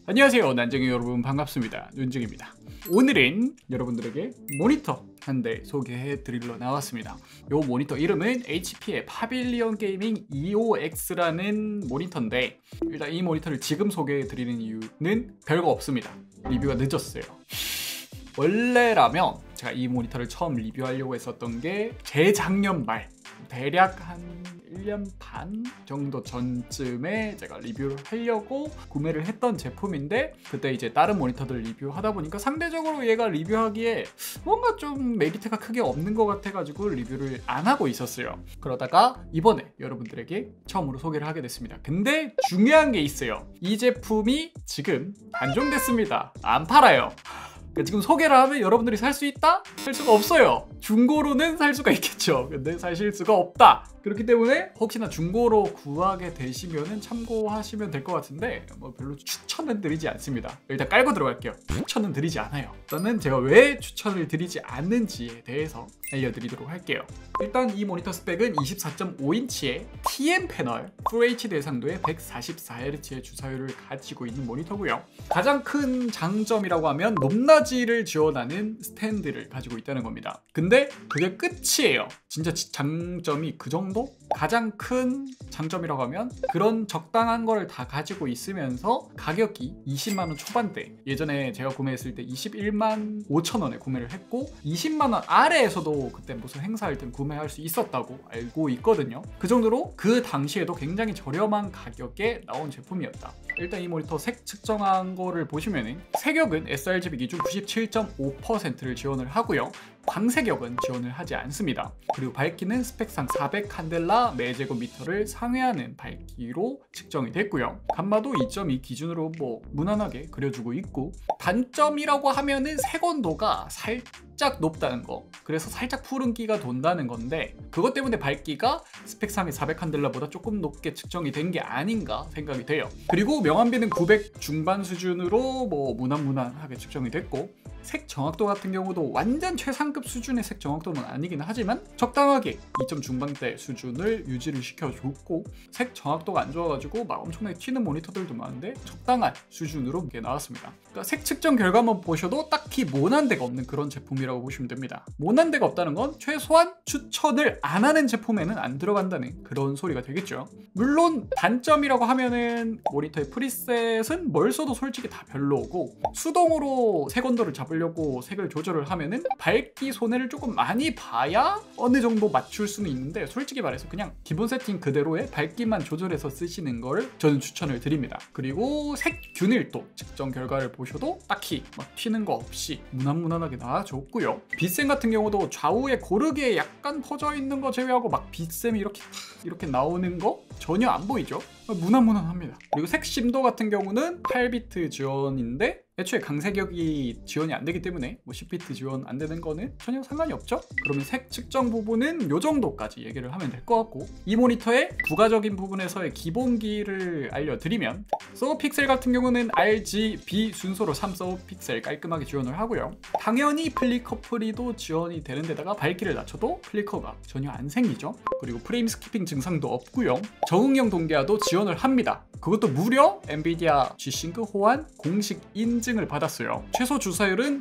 안녕하세요 난쟁이 여러분, 반갑습니다. 윤증입니다. 오늘은 여러분들에게 모니터 한 대 소개해 드리러 나왔습니다. 이 모니터 이름은 HP의 파빌리온 게이밍 EOX라는 모니터인데, 일단 이 모니터를 지금 소개해 드리는 이유는 별거 없습니다. 리뷰가 늦었어요. 원래라면 제가 이 모니터를 처음 리뷰하려고 했었던 게 재작년 말, 대략 한 1년 반 정도 전쯤에 제가 리뷰를 하려고 구매를 했던 제품인데, 그때 이제 다른 모니터들 리뷰하다 보니까 상대적으로 얘가 리뷰하기에 뭔가 좀 메리트가 크게 없는 것 같아가지고 리뷰를 안 하고 있었어요. 그러다가 이번에 여러분들에게 처음으로 소개를 하게 됐습니다. 근데 중요한 게 있어요. 이 제품이 지금 단종됐습니다. 안 팔아요. 지금 소개를 하면 여러분들이 살 수 있다? 살 수가 없어요. 중고로는 살 수가 있겠죠. 근데 사실 수가 없다. 그렇기 때문에 혹시나 중고로 구하게 되시면 참고하시면 될 것 같은데, 뭐 별로 추천은 드리지 않습니다. 일단 깔고 들어갈게요. 추천은 드리지 않아요. 일단은 제가 왜 추천을 드리지 않는지에 대해서 알려드리도록 할게요. 일단 이 모니터 스펙은 24.5인치의 TN 패널, FHD 해상도의 144Hz의 주사율을 가지고 있는 모니터고요. 가장 큰 장점이라고 하면 높낮이를 지원하는 스탠드를 가지고 있다는 겁니다. 근데 그게 끝이에요. 진짜 장점이 그 정도? 가장 큰 장점이라고 하면 그런 적당한 걸 다 가지고 있으면서 가격이 20만원 초반대, 예전에 제가 구매했을 때 21만 5천원에 구매를 했고 20만원 아래에서도 그때 무슨 행사할 땐 구매할 수 있었다고 알고 있거든요. 그 정도로 그 당시에도 굉장히 저렴한 가격에 나온 제품이었다. 일단 이 모니터 색 측정한 거를 보시면은 색역은 sRGB 기준 97.5%를 지원을 하고요. 광색역은 지원을 하지 않습니다. 그리고 밝기는 스펙상 400 칸델라 매제곱미터를 상회하는 밝기로 측정이 됐고요. 감마도 2.2 기준으로 뭐 무난하게 그려주고 있고, 단점이라고 하면은 색온도가 살짝 높다는 거, 그래서 살짝 푸른기가 돈다는 건데, 그것 때문에 밝기가 스펙상의 400 칸델라보다 조금 높게 측정이 된 게 아닌가 생각이 돼요. 그리고 명암비는 900 중반 수준으로 뭐 무난무난하게 측정이 됐고, 색 정확도 같은 경우도 완전 최상급 수준의 색 정확도는 아니긴 하지만 적당하게 2점 중반대 수준을 유지를 시켜줬고, 색 정확도가 안 좋아가지고 막 엄청나게 튀는 모니터들도 많은데 적당한 수준으로 이게 나왔습니다. 그러니까 색 측정 결과만 보셔도 딱히 모난 데가 없는 그런 제품이라고 보시면 됩니다. 모난 데가 없다는 건 최소한 추천을 안 하는 제품에는 안 들어간다는 그런 소리가 되겠죠. 물론 단점이라고 하면은 모니터의 프리셋은 뭘 써도 솔직히 다 별로고, 수동으로 색 온도를 잡으려고 색을 조절을 하면은 밝기 손해를 조금 많이 봐야 어느 정도 맞출 수는 있는데, 솔직히 말해서 그냥 기본 세팅 그대로의 밝기만 조절해서 쓰시는 걸 저는 추천을 드립니다. 그리고 색 균일도 측정 결과를 보셔도 딱히 막 튀는 거 없이 무난무난하게 나와줬고요. 빛샘 같은 경우도 좌우에 고르게 약간 퍼져 있는 거 제외하고 막 빛샘이 이렇게 나오는 거 전혀 안 보이죠? 무난무난합니다. 그리고 색 심도 같은 경우는 8비트 지원인데 애초에 강색역이 지원이 안 되기 때문에 뭐 10비트 지원 안 되는 거는 전혀 상관이 없죠? 그러면 색 측정 부분은 요 정도까지 얘기를 하면 될 것 같고, 이 모니터의 부가적인 부분에서의 기본기를 알려드리면, 서버 픽셀 같은 경우는 RGB 순서로 3 서버 픽셀 깔끔하게 지원을 하고요. 당연히 플리커프리도 지원이 되는 데다가 밝기를 낮춰도 플리커가 전혀 안 생기죠. 그리고 프레임 스키핑 증상도 없고요. 적응형 동기화도 지원을 합니다. 그것도 무려 엔비디아 G-Sync 호환 공식 인증을 받았어요. 최소 주사율은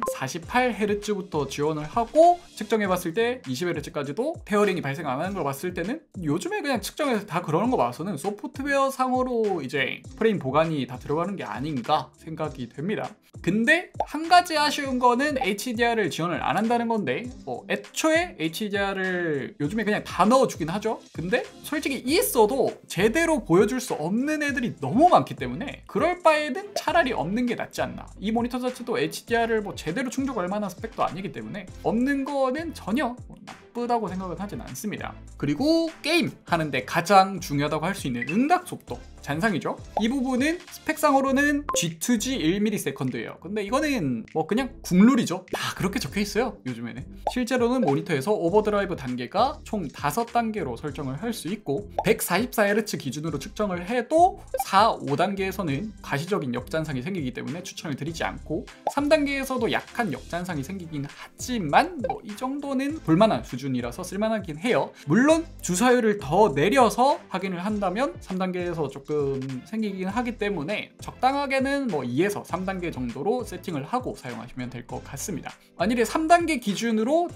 48Hz부터 지원을 하고, 측정해봤을 때 20Hz까지도 페어링이 발생 안 하는 걸 봤을 때는, 요즘에 그냥 측정해서 다 그러는 거 봐서는 소프트웨어 상으로 이제 프레임 보관이 다 들어가는 게 아닌가 생각이 됩니다. 근데 한 가지 아쉬운 거는 HDR을 지원을 안 한다는 건데, 뭐 애초에 HDR을 요즘에 그냥 다 넣어주긴 하죠. 근데 솔직히 있어도 제대로 보여줄 수 없는 애들이 너무 많기 때문에 그럴 바에는 차라리 없는 게 낫지 않나. 이 모니터 자체도 HDR을 뭐 제대로 충족할 만한 스펙도 아니기 때문에 없는 거는 전혀 나쁘다고 생각은 하진 않습니다. 그리고 게임 하는데 가장 중요하다고 할 수 있는 응답 속도, 잔상이죠. 이 부분은 스펙상으로는 G2G 1ms예요. 근데 이거는 뭐 그냥 국룰이죠. 다 그렇게 적혀 있어요, 요즘에는. 실제로는 모니터에서 오버드라이브 단계가 총 5단계로 설정을 할 수 있고, 144Hz 기준으로 측정을 해도 4, 5단계에서는 가시적인 역잔상이 생기기 때문에 추천을 드리지 않고, 3단계에서도 약한 역잔상이 생기긴 하지만 뭐 이 정도는 볼만한 수준 수준이라서 쓸만하긴 해요. 물론 주사율을 더 내려서 확인을 한다면 3단계에서 조금 생기긴 하기 때문에 적당하게는 뭐 2에서 3단계 정도로 세팅을 하고 사용하시면 될 것 같습니다. 만일에 3단계 기준으로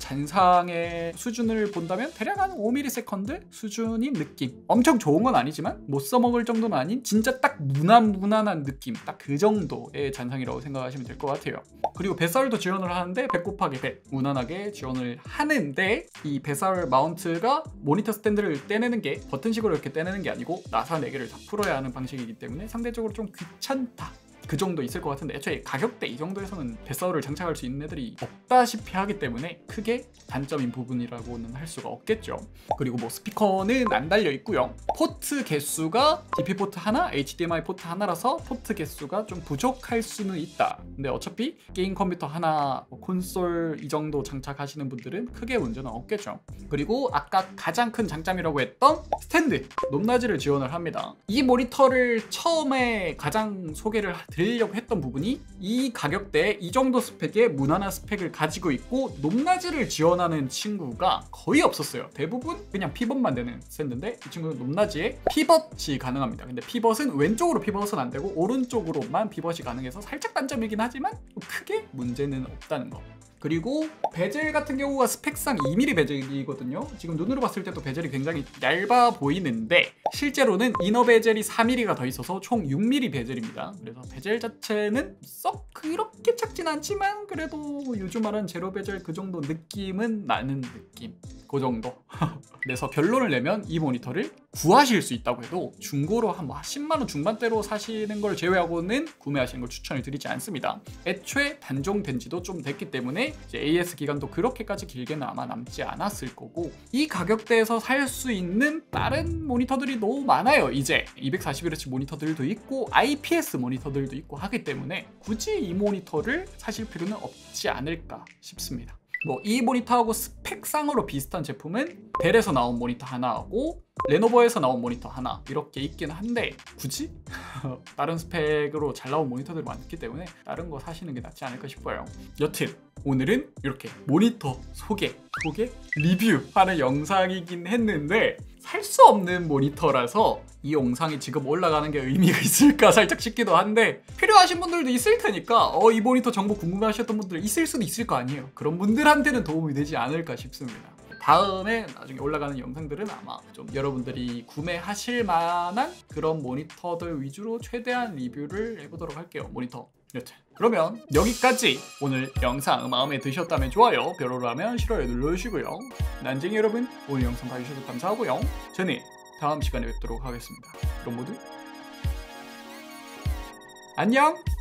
잔상의 수준을 본다면 대략 한 5ms 수준인 느낌. 엄청 좋은 건 아니지만 못 써먹을 정도는 아닌 진짜 딱 무난한 느낌, 딱 그 정도의 잔상이라고 생각하시면 될 것 같아요. 그리고 배사율도 지원을 하는데 100 곱하기 100 무난하게 지원을 하는데, 이 배사율 마운트가 모니터 스탠드를 떼내는 게 버튼식으로 이렇게 떼내는 게 아니고 나사 4개를 다 풀어야 하는 방식이기 때문에 상대적으로 좀 귀찮다, 그 정도 있을 것 같은데, 애초에 가격대 이 정도에서는 배사율을 장착할 수 있는 애들이 없다시피 하기 때문에 크게 단점인 부분이라고는 할 수가 없겠죠. 그리고 뭐 스피커는 안 달려 있고요. 포트 개수가 DP 포트 하나, HDMI 포트 하나라서 포트 개수가 좀 부족할 수는 있다. 근데 어차피 게임 컴퓨터 하나, 뭐 콘솔 이 정도 장착하시는 분들은 크게 문제는 없겠죠. 그리고 아까 가장 큰 장점이라고 했던 스탠드, 높낮이를 지원을 합니다. 이 모니터를 처음에 가장 소개를 드리려고 했던 부분이 이 가격대에 이 정도 스펙의 무난한 스펙을 가지고 있고 높낮이를 지원하는 친구가 거의 없었어요. 대부분 그냥 피벗만 되는 스탠드인데 이 친구는 높낮이에 피벗이 가능합니다. 근데 피벗은 왼쪽으로 피벗은 안 되고 오른쪽으로만 피벗이 가능해서 살짝 단점이긴 하지만 크게 문제는 없다는 거. 그리고 베젤 같은 경우가 스펙상 2mm 베젤이거든요. 지금 눈으로 봤을 때도 베젤이 굉장히 얇아 보이는데 실제로는 이너 베젤이 4mm가 더 있어서 총 6mm 베젤입니다. 그래서 베젤 자체는 썩 그렇게 작진 않지만 그래도 요즘 말하는 제로 베젤 그 정도 느낌은 나는 느낌, 그 정도. 그래서 결론을 내면 이 모니터를 구하실 수 있다고 해도 중고로 한 10만원 중반대로 사시는 걸 제외하고는 구매하시는 걸 추천을 드리지 않습니다. 애초에 단종된 지도 좀 됐기 때문에 이제 AS 기간도 그렇게까지 길게는 아마 남지 않았을 거고, 이 가격대에서 살 수 있는 다른 모니터들이 너무 많아요. 이제 240Hz 모니터들도 있고 IPS 모니터들도 있고 하기 때문에 굳이 이 모니터를 사실 필요는 없지 않을까 싶습니다. 뭐 이 모니터하고 스펙상으로 비슷한 제품은 델에서 나온 모니터 하나하고 레노버에서 나온 모니터 하나 이렇게 있긴 한데 굳이? 다른 스펙으로 잘 나온 모니터들이 많기 때문에 다른 거 사시는 게 낫지 않을까 싶어요. 여튼 오늘은 이렇게 모니터 소개, 리뷰하는 영상이긴 했는데 살 수 없는 모니터라서 이 영상이 지금 올라가는 게 의미가 있을까 살짝 싶기도 한데, 필요하신 분들도 있을 테니까 이 모니터 정보 궁금해하셨던 분들 있을 수도 있을 거 아니에요. 그런 분들한테는 도움이 되지 않을까 싶습니다. 다음에 나중에 올라가는 영상들은 아마 좀 여러분들이 구매하실 만한 그런 모니터들 위주로 최대한 리뷰를 해보도록 할게요. 모니터. 여튼 그러면 여기까지 오늘 영상 마음에 드셨다면 좋아요, 별로라면 싫어요 눌러주시고요. 난쟁이 여러분, 오늘 영상 봐주셔서 감사하고요. 저는 다음 시간에 뵙도록 하겠습니다. 그럼 모두 안녕!